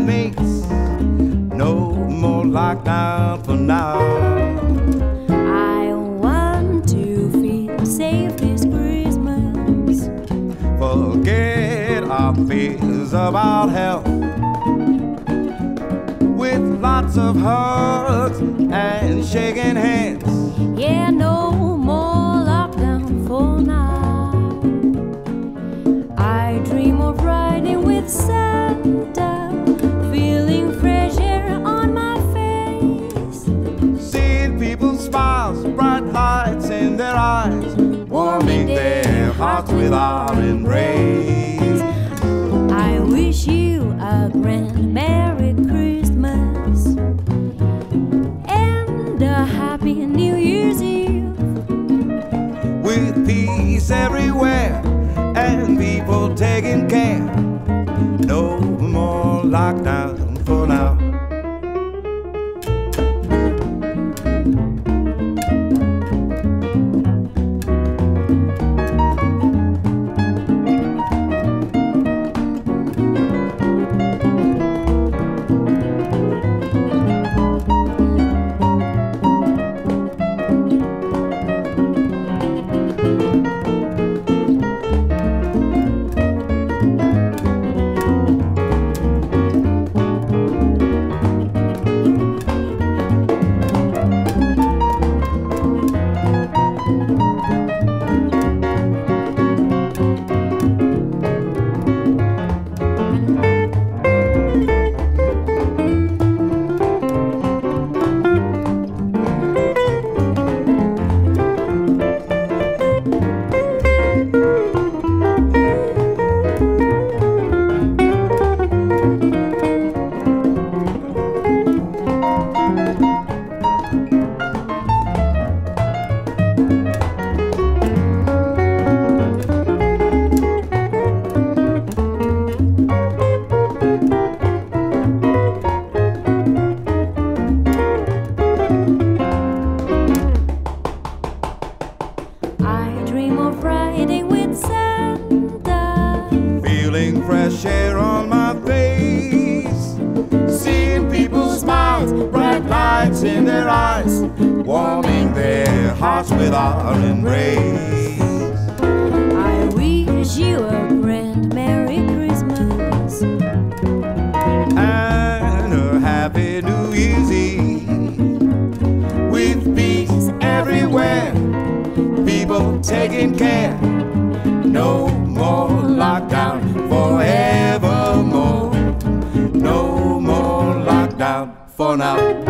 mates. No more lockdown for now. I want to feel safe this Christmas. Forget our fears about health, with lots of hugs and shaking hands. Yeah, no more lockdown for now. I dream of riding with Santa, feeling fresh air on my face, Seeing people's smiles, bright lights in their eyes, warming their hearts with our embrace. I wish you a grand Merry Christmas and a Happy New Year's Eve, With peace everywhere and people taking care. No more lockdown for now. I dream of riding with Santa, Feeling fresh air on my face, seeing people's smiles, bright lights in their eyes, warming their hearts with our embrace. I wish you a grand Merry Christmas And a happy New Year's Eve, with peace everywhere, people taking care. No more lockdown forevermore. No more lockdown for now.